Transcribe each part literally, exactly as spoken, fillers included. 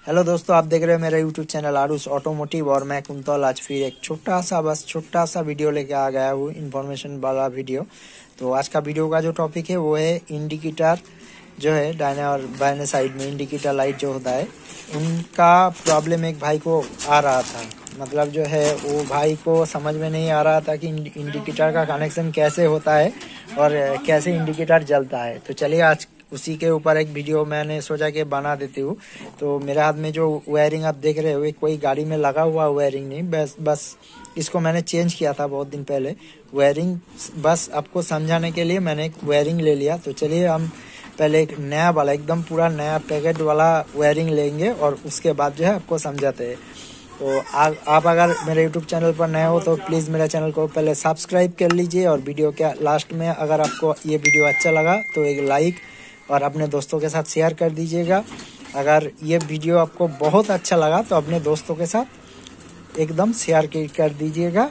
Hello दोस्तों, आप देख रहे हैं मेरा यूट्यूब चैनल आरुष ऑटोमोटिव और मैं कुंतल आज फिर एक छोटा सा बस छोटा सा वीडियो लेके आ गया हूँ, इन्फॉर्मेशन वाला वीडियो। तो आज का वीडियो का जो टॉपिक है वो है इंडिकेटर जो है दाहिने और बाएं साइड में इंडिकेटर लाइट जो होता है उनका प्रॉब्लम एक भाई को आ रहा था। मतलब जो है वो भाई को समझ में नहीं आ रहा था कि इंडिकेटर का कनेक्शन कैसे होता है और कैसे इंडिकेटर जलता है। तो चलिए आज उसी के ऊपर एक वीडियो मैंने सोचा कि बना देती हूँ। तो मेरे हाथ में जो वायरिंग आप देख रहे हो कोई गाड़ी में लगा हुआ वायरिंग नहीं, बस बस इसको मैंने चेंज किया था बहुत दिन पहले। वायरिंग बस आपको समझाने के लिए मैंने एक वायरिंग ले लिया। तो चलिए हम पहले एक नया वाला एकदम पूरा नया पैकेट वाला वायरिंग लेंगे और उसके बाद जो है आपको समझाते हैं। तो आ, आप अगर मेरे यूट्यूब चैनल पर नए हो तो प्लीज़ मेरे चैनल को पहले सब्सक्राइब कर लीजिए और वीडियो के लास्ट में अगर आपको ये वीडियो अच्छा लगा तो एक लाइक और अपने दोस्तों के साथ शेयर कर दीजिएगा। अगर ये वीडियो आपको बहुत अच्छा लगा तो अपने दोस्तों के साथ एकदम शेयर कर दीजिएगा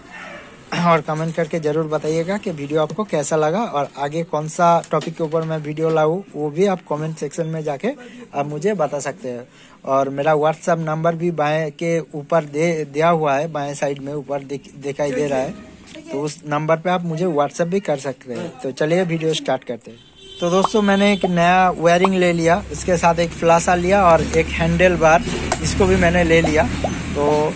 और कमेंट करके ज़रूर बताइएगा कि वीडियो आपको कैसा लगा और आगे कौन सा टॉपिक के ऊपर मैं वीडियो लाऊं वो भी आप कमेंट सेक्शन में जाके आप मुझे बता सकते हैं। और मेरा व्हाट्सएप नंबर भी बाएं के ऊपर दे दिया हुआ है, बाएं साइड में ऊपर दिखाई दे रहा है, तो उस नंबर पे आप मुझे व्हाट्सएप भी कर सकते हैं। तो चलिए वीडियो स्टार्ट करते हैं। तो दोस्तों मैंने एक नया वायरिंग ले लिया, इसके साथ एक फ्लासा लिया और एक हैंडल बार इसको भी मैंने ले लिया। तो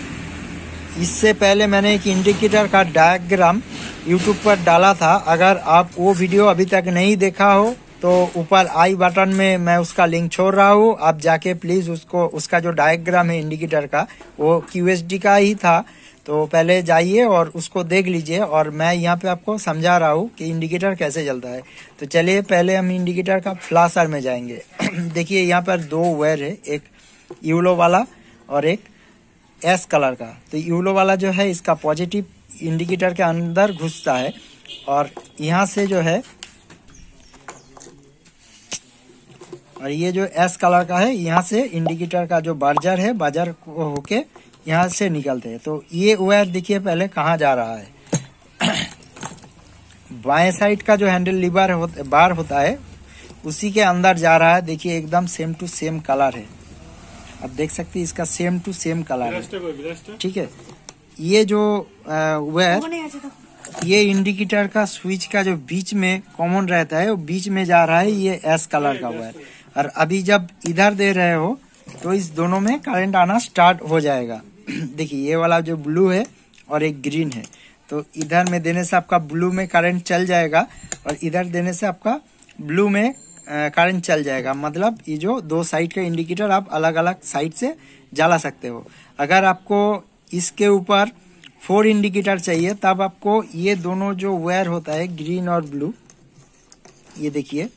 इससे पहले मैंने एक इंडिकेटर का डायग्राम यूट्यूब पर डाला था। अगर आप वो वीडियो अभी तक नहीं देखा हो तो ऊपर आई बटन में मैं उसका लिंक छोड़ रहा हूँ, आप जाके प्लीज़ उसको उसका जो डायग्राम है इंडिकेटर का वो क्यूएसडी का ही था, तो पहले जाइए और उसको देख लीजिए। और मैं यहाँ पे आपको समझा रहा हूँ कि इंडिकेटर कैसे चलता है। तो चलिए पहले हम इंडिकेटर का फ्लाशर में जाएंगे। देखिए यहाँ पर दो वायर है, एक यूलो वाला और एक एस कलर का। तो यूलो वाला जो है इसका पॉजिटिव इंडिकेटर के अंदर घुसता है और यहाँ से जो है, और ये जो एस कलर का है यहाँ से इंडिकेटर का जो बार्जर है बाजार को होके यहाँ से निकलते हैं। तो ये वायर देखिए पहले कहाँ जा रहा है। बाएं साइड का जो हैंडल लीवर हो, बार होता है उसी के अंदर जा रहा है। देखिए एकदम सेम टू सेम कलर है, आप देख सकते हैं इसका सेम टू सेम कलर है। ठीक है, ये जो वायर ये इंडिकेटर का स्विच का जो बीच में कॉमन रहता है वो बीच में जा रहा है, ये एस कलर का वायर। और अभी जब इधर दे रहे हो तो इस दोनों में करंट आना स्टार्ट हो जाएगा। देखिए ये वाला जो ब्लू है और एक ग्रीन है, तो इधर में देने से आपका ब्लू में करंट चल जाएगा और इधर देने से आपका ब्लू में करंट चल जाएगा। मतलब ये जो दो साइड का इंडिकेटर आप अलग अलग साइड से जला सकते हो। अगर आपको इसके ऊपर फोर इंडिकेटर चाहिए तब आपको ये दोनों जो वायर होता है ग्रीन और ब्लू, ये देखिए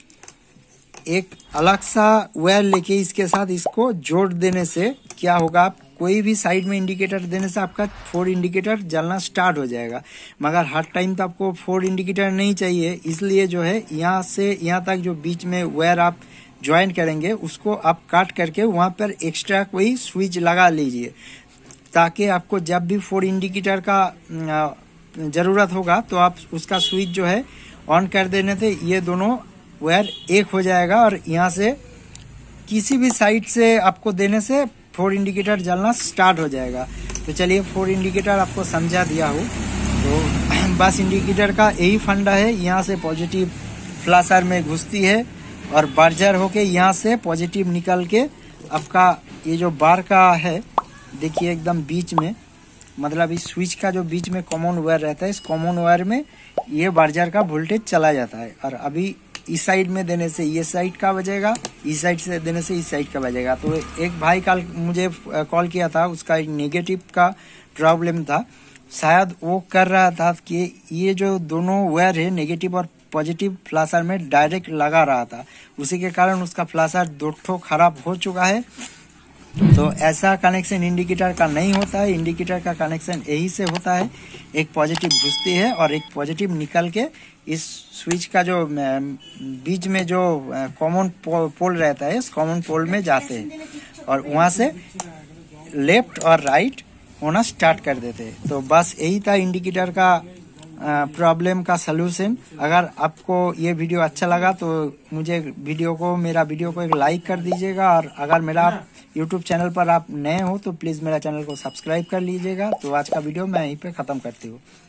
एक अलग सा वायर लेके इसके साथ इसको जोड़ देने से क्या होगा, आप कोई भी साइड में इंडिकेटर देने से आपका फोर इंडिकेटर जलना स्टार्ट हो जाएगा। मगर हर टाइम तो आपको फोर इंडिकेटर नहीं चाहिए, इसलिए जो है यहाँ से यहाँ तक जो बीच में वायर आप ज्वाइन करेंगे उसको आप काट करके वहाँ पर एक्स्ट्रा कोई स्विच लगा लीजिए, ताकि आपको जब भी फोर इंडिकेटर का ज़रूरत होगा तो आप उसका स्विच जो है ऑन कर देने से ये दोनों वायर एक हो जाएगा और यहाँ से किसी भी साइड से आपको देने से फोर इंडिकेटर जलना स्टार्ट हो जाएगा। तो चलिए फोर इंडिकेटर आपको समझा दिया हूँ। तो बस इंडिकेटर का यही फंडा है, यहाँ से पॉजिटिव फ्लाशर में घुसती है और बार्जर होके यहाँ से पॉजिटिव निकल के आपका ये जो बार का है देखिए एकदम बीच में, मतलब इस स्विच का जो बीच में कॉमन वायर रहता है इस कॉमन वायर में ये बार्जर का वोल्टेज चला जाता है। और अभी इस साइड में देने से ये साइड का बजेगा, इस साइड से देने से इस साइड का बजेगा। तो एक भाई कल मुझे कॉल किया था, उसका एक नेगेटिव का प्रॉब्लम था, शायद वो कर रहा था कि ये जो दोनों वायर है नेगेटिव और पॉजिटिव फ्लाशर में डायरेक्ट लगा रहा था, उसी के कारण उसका फ्लाशर दो ठो खराब हो चुका है। तो ऐसा कनेक्शन इंडिकेटर का नहीं होता है, इंडिकेटर का कनेक्शन यही से होता है, एक पॉजिटिव घुसती है और एक पॉजिटिव निकल के इस स्विच का जो बीच में जो कॉमन पोल रहता है इस कॉमन पोल में जाते हैं और वहाँ से लेफ्ट और राइट होना स्टार्ट कर देते हैं। तो बस यही था इंडिकेटर का प्रॉब्लम का सलूशन। अगर आपको ये वीडियो अच्छा लगा तो मुझे वीडियो को मेरा वीडियो को एक लाइक कर दीजिएगा और अगर मेरा यूट्यूब चैनल पर आप नए हो तो प्लीज़ मेरा चैनल को सब्सक्राइब कर लीजिएगा। तो आज का वीडियो मैं यहीं पे ख़त्म करती हूँ।